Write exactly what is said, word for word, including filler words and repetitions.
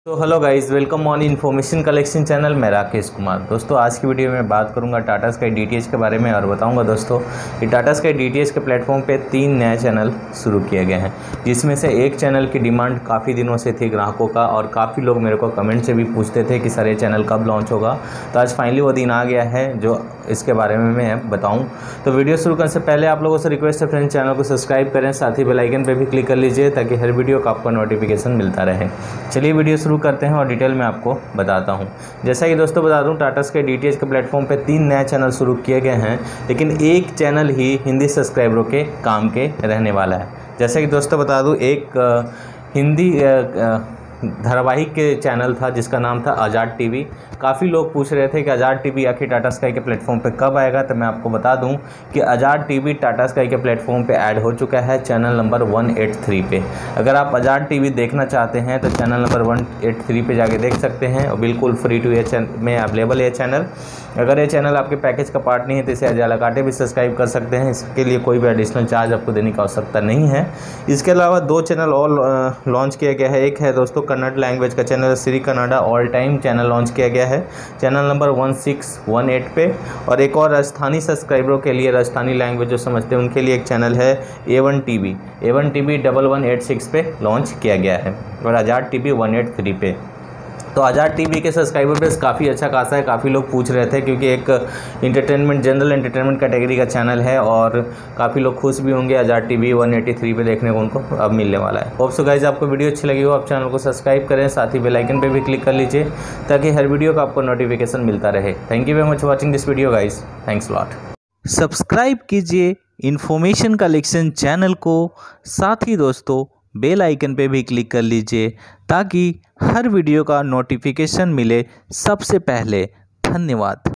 तो hello guys, welcome on information collection channel. मैं राकेश कुमार। दोस्तों आज की वीडियो में बात करूंगा टाटा स्काई डीटीएच के बारे में और बताऊंगा दोस्तों कि टाटा स्काई डीटीएच के प्लेटफॉर्म पे तीन नए चैनल शुरू किए गए हैं, जिसमें से एक चैनल की डिमांड काफ़ी दिनों से थी ग्राहकों का, और काफ़ी लोग मेरे को कमेंट से भी पूछते थे कि सर ये चैनल कब लॉन्च होगा। तो आज फाइनली वो दिन आ गया है जो इसके बारे में मैं बताऊँ। तो वीडियो शुरू करने से पहले आप लोगों से रिक्वेस्ट है फ्रेंड्स, चैनल को सब्सक्राइब करें, साथ ही बेल आइकन पर भी क्लिक कर लीजिए ताकि हर वीडियो का आपको नोटिफिकेशन मिलता रहे। चलिए वीडियो शुरू करते हैं और डिटेल में आपको बताता हूं। जैसा कि दोस्तों बता दूं, टाटा स्काई डीटीएच के प्लेटफॉर्म पे तीन नए चैनल शुरू किए गए हैं, लेकिन एक चैनल ही हिंदी सब्सक्राइबरों के काम के रहने वाला है। जैसा कि दोस्तों बता दूं, एक आ, हिंदी आ, धारावाहिक के चैनल था जिसका नाम था आज़ाद टीवी। काफ़ी लोग पूछ रहे थे कि आज़ाद टीवी आखिर टाटा स्काई के प्लेटफॉर्म पे कब आएगा। तो मैं आपको बता दूं कि आज़ाद टीवी टाटा स्काई के प्लेटफॉर्म पे ऐड हो चुका है channel number one eight three पे। अगर आप आज़ाद टीवी देखना चाहते हैं तो channel number one eight three पे जाके देख सकते हैं, और बिल्कुल फ्री टू ये चैनल में अवेलेबल है चैनल। अगर ये चैनल आपके पैकेज का पार्ट नहीं है तो इसे अजाला काटे भी सब्सक्राइब कर सकते हैं। इसके लिए कोई भी एडिशनल चार्ज आपको देने की आवश्यकता नहीं है। इसके अलावा दो चैनल और लॉन्च किया गया है। एक है दोस्तों कन्नड़ लैंग्वेज का channel Shri Kannada all time channel launch किया गया है channel number one six one eight पे, और एक और राजस्थानी सब्सक्राइबरों के लिए, राजस्थानी लैंग्वेज जो समझते हैं उनके लिए एक चैनल है A one T V A one T V double one eight six पे लॉन्च किया गया है, और Azad T V one eight three पे। तो आज़ाद टीवी के सब्सक्राइबर बेस काफ़ी अच्छा खासा है। काफ़ी लोग पूछ रहे थे क्योंकि एक इंटरटेनमेंट जनरल एंटरटेनमेंट कैटेगरी का चैनल है, और काफ़ी लोग खुश भी होंगे Azad TV one eighty three पे देखने को उनको अब मिलने वाला है। होप सो गाइस आपको वीडियो अच्छी लगी हो, आप चैनल को सब्सक्राइब करें, साथ ही बेल आइकन पे भी क्लिक कर लीजिए ताकि हर वीडियो का आपको नोटिफिकेशन मिलता रहे। Thank you very much watching this video guys, thanks lot. Subscribe कीजिए इन्फॉर्मेशन कलेक्शन चैनल को, साथ ही दोस्तों बेल आइकन पे भी क्लिक कर लीजिए ताकि हर वीडियो का नोटिफिकेशन मिले सबसे पहले। धन्यवाद।